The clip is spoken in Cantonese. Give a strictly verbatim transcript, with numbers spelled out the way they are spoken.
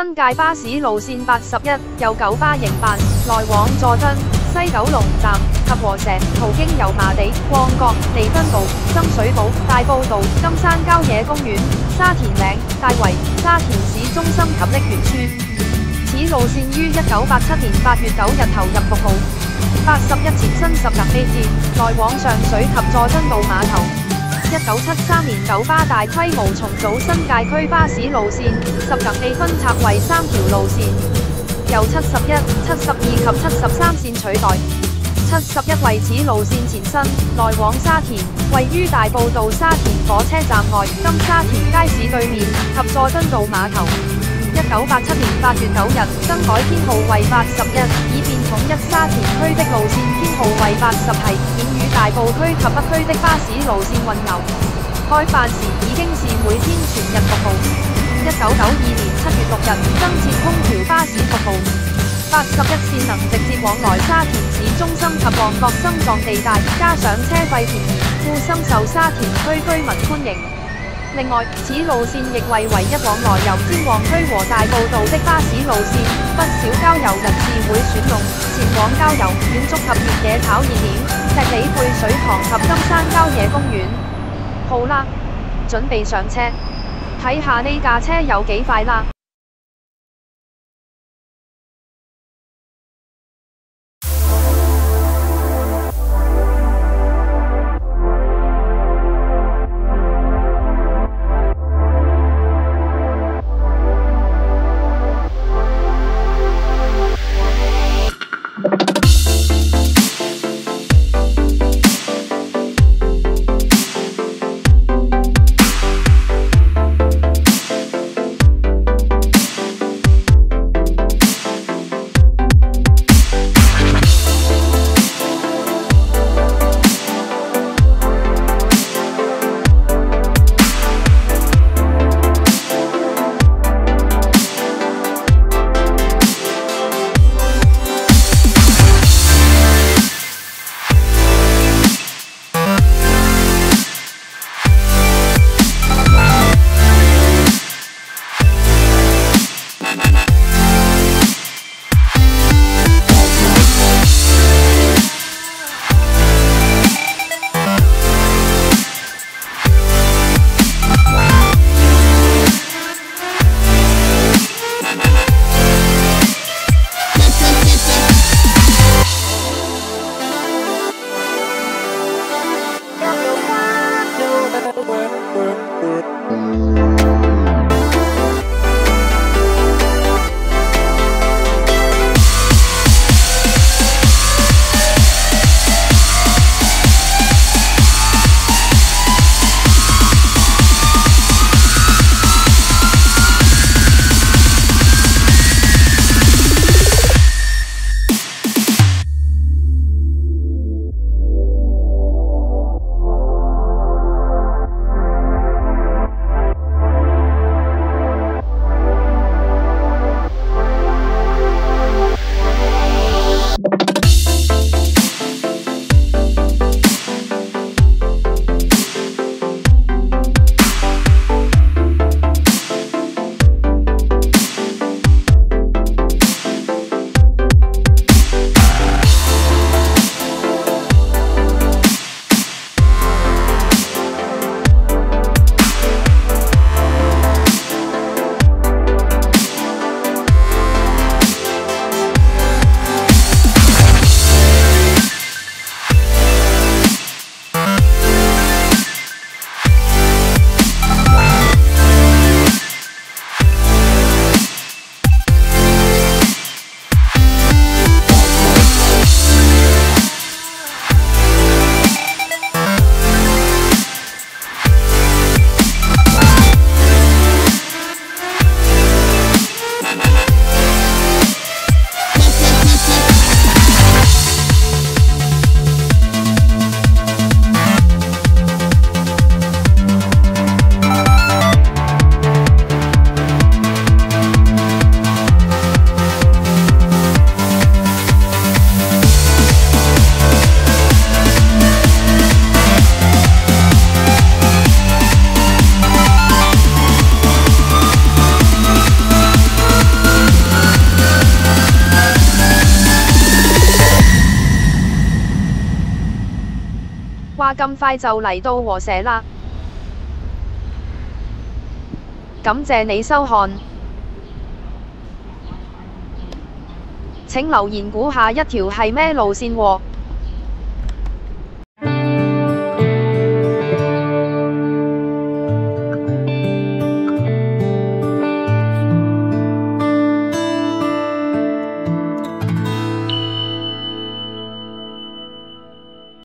新界巴士路線八十一由九巴營辦，來往佐敦、西九龍站及禾輋，途經油麻地、旺角、彌敦道、深水埗、大埔道、金山郊野公園、沙田嶺、大圍、沙田市中心及瀝源村。此路線於一九八七年八月九日投入服務。八十一前身十格 A 線，來往上水及佐敦道碼頭。一九七三年九巴大規模重組新界區巴士路線，十格 A 分拆為三條路線，由七十一、七十二及七十三線取代。七十一為此路線前身，來往沙田，位於大埔道沙田火車站外、金沙田街市對面及佐敦道碼頭。一九八七年八月九日更改編號為八十一，以便統一沙田區的路線編號為八十系，免與大埔區及北區的巴士路線混淆。開辦時已經是每天全日服務。一九九二年七月六日增設空調巴士服務。八十一線能直接往來沙田市中心及旺角心臟地帶，加上車費便宜，故深受沙田區居民歡迎。另外，此路線亦為唯一往來由尖旺區和大埔道的巴士路線，不少郊遊人士會選用，前往郊遊、遠足及越野跑熱點，石里配水塘及金山郊野公園。好啦，準備上車，睇下呢架車有幾快啦！ 話咁快就嚟到和社啦。感謝你收看。請留言估下一條係咩路線喎？